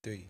three.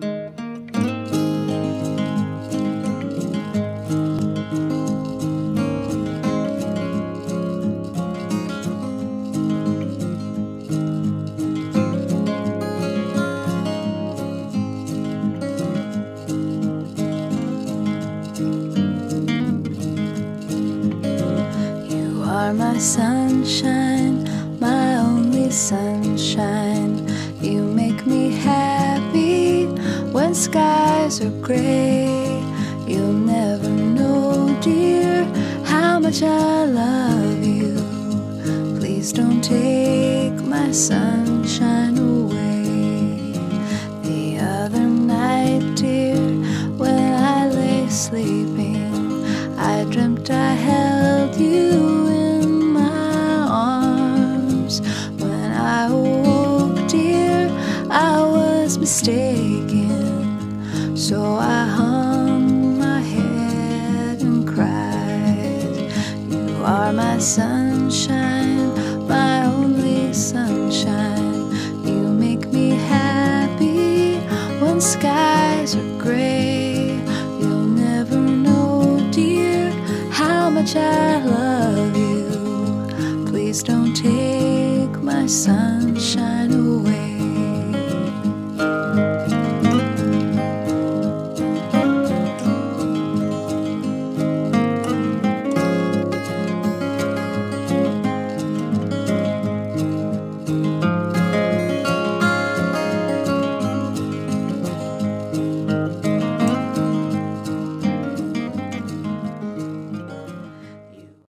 You are my sunshine, my only sunshine. You make me happy when skies are gray. You'll never know, dear, how much I love you. Please don't take my sunshine away. The other night, dear, when I lay sleeping, I dreamt I held you in my arms. When I awoke, dear, I was mistaken. So I hung my head and cried. You are my sunshine, my only sunshine. You make me happy when skies are gray. You'll never know, dear, how much I love you. Please don't take my sunshine away.